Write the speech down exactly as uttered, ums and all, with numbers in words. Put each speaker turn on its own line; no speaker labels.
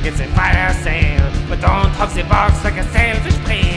it's a fire sale, but don't hug the box like a sailfish pale.